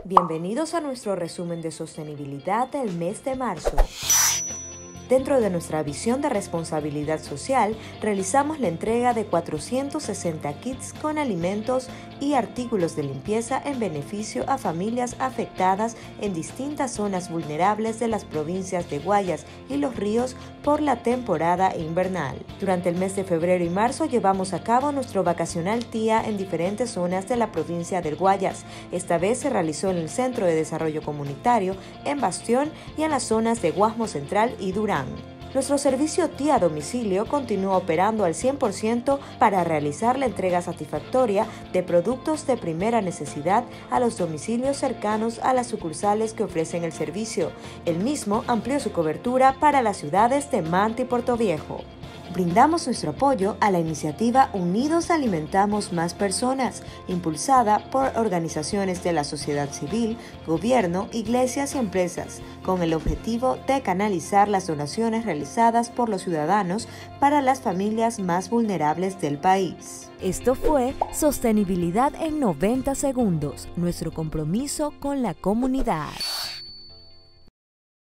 Bienvenidos a nuestro resumen de sostenibilidad del mes de marzo. Dentro de nuestra visión de responsabilidad social, realizamos la entrega de 460 kits con alimentos y artículos de limpieza en beneficio a familias afectadas en distintas zonas vulnerables de las provincias de Guayas y Los Ríos por la temporada invernal. Durante el mes de febrero y marzo llevamos a cabo nuestro vacacional TIA en diferentes zonas de la provincia del Guayas. Esta vez se realizó en el Centro de Desarrollo Comunitario, en Bastión y en las zonas de Guasmo Central y Durán. Nuestro servicio TIA a domicilio continúa operando al 100% para realizar la entrega satisfactoria de productos de primera necesidad a los domicilios cercanos a las sucursales que ofrecen el servicio. El mismo amplió su cobertura para las ciudades de Manta y Portoviejo. Brindamos nuestro apoyo a la iniciativa Unidos Alimentamos Más Personas, impulsada por organizaciones de la sociedad civil, gobierno, iglesias y empresas, con el objetivo de canalizar las donaciones realizadas por los ciudadanos para las familias más vulnerables del país. Esto fue Sostenibilidad en 90 segundos, nuestro compromiso con la comunidad.